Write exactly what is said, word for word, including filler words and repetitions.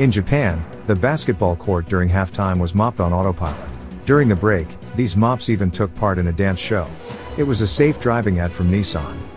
In Japan, the basketball court during halftime was mopped on autopilot. During the break, these mops even took part in a dance show. It was a safe driving ad from Nissan.